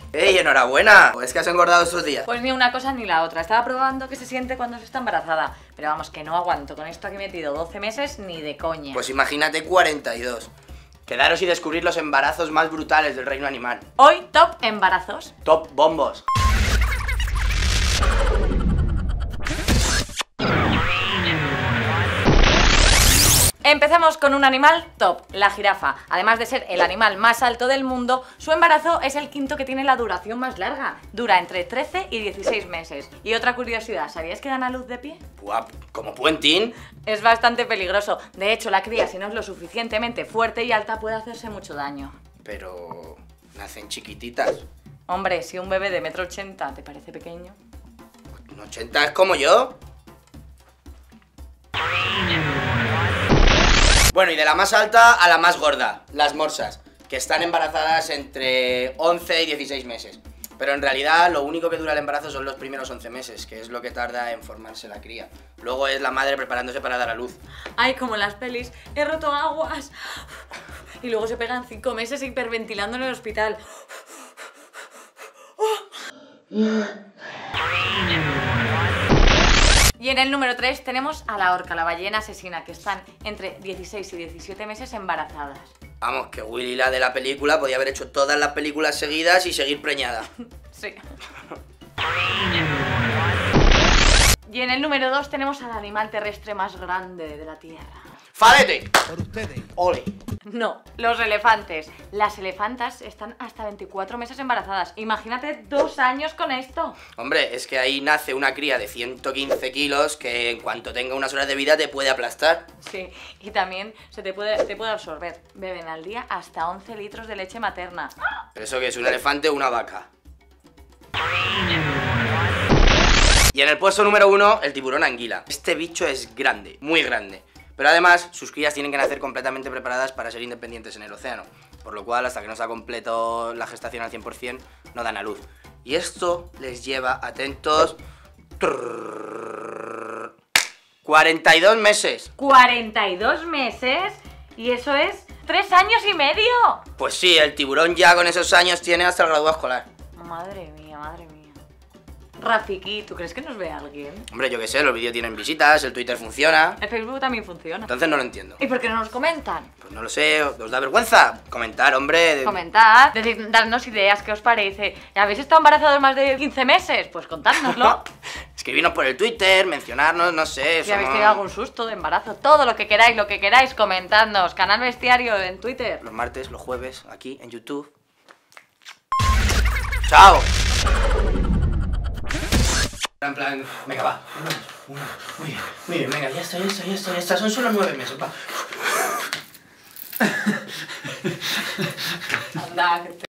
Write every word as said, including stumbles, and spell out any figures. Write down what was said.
¡Ey, enhorabuena! ¿Es que has engordado estos días? Pues ni una cosa ni la otra. Estaba probando qué se siente cuando se está embarazada. Pero vamos, que no aguanto. Con esto aquí metido doce meses ni de coña. Pues imagínate cuarenta y dos. Quedaros y descubrir los embarazos más brutales del reino animal. Hoy, top embarazos. Top bombos. Empezamos con un animal top, la jirafa. Además de ser el animal más alto del mundo, su embarazo es el quinto que tiene la duración más larga. Dura entre trece y dieciséis meses. Y otra curiosidad, ¿sabías que dan a luz de pie? Buah, ¿como puentín? Es bastante peligroso. De hecho, la cría, si no es lo suficientemente fuerte y alta, puede hacerse mucho daño. Pero... nacen chiquititas. Hombre, si un bebé de metro ochenta te parece pequeño. ¿Un ochenta es como yo? Bueno, y de la más alta a la más gorda, las morsas, que están embarazadas entre once y dieciséis meses. Pero en realidad lo único que dura el embarazo son los primeros once meses, que es lo que tarda en formarse la cría. Luego es la madre preparándose para dar a luz. Ay, como en las pelis, he roto aguas. Y luego se pegan cinco meses hiperventilando en el hospital. Y en el número tres tenemos a la orca, la ballena asesina, que están entre dieciséis y diecisiete meses embarazadas. Vamos, que Willy, la de la película, podía haber hecho todas las películas seguidas y seguir preñada. Sí. Y en el número dos tenemos al animal terrestre más grande de la Tierra. ¡Falete! Por ustedes. ¡Ole! No, los elefantes. Las elefantas están hasta veinticuatro meses embarazadas. Imagínate dos años con esto. Hombre, es que ahí nace una cría de ciento quince kilos que en cuanto tenga unas horas de vida te puede aplastar. Sí, y también se te puede, te puede absorber. Beben al día hasta once litros de leche materna. ¿Pero eso qué es, un elefante o una vaca? Y en el puesto número uno, el tiburón anguila. Este bicho es grande, muy grande. Pero además, sus crías tienen que nacer completamente preparadas para ser independientes en el océano. Por lo cual, hasta que no se ha completo la gestación al cien por cien, no dan a luz. Y esto les lleva, atentos... cuarenta y dos meses. ¿cuarenta y dos meses? ¿Y eso es tres años y medio? Pues sí, el tiburón ya con esos años tiene hasta el graduado escolar. Madre mía, madre mía. Rafiki, ¿tú crees que nos ve alguien? Hombre, yo qué sé, los vídeos tienen visitas, el Twitter funciona. El Facebook también funciona. Entonces no lo entiendo. ¿Y por qué no nos comentan? Pues no lo sé, ¿os da vergüenza? Comentar, hombre. Comentad, decid, darnos ideas, ¿qué os parece? ¿Habéis estado embarazados más de quince meses? Pues contádnoslo. Escribirnos por el Twitter, mencionarnos, no sé. Si habéis somos- tenido algún susto de embarazo, todo lo que queráis, lo que queráis, comentadnos. Canal Bestiario en Twitter. Los martes, los jueves, aquí en YouTube. ¡Chao! En plan, venga, va. Uno, uno, muy bien, muy bien, venga, ya está, ya está, ya está, ya está. Son solo nueve meses, va. Anda, que te...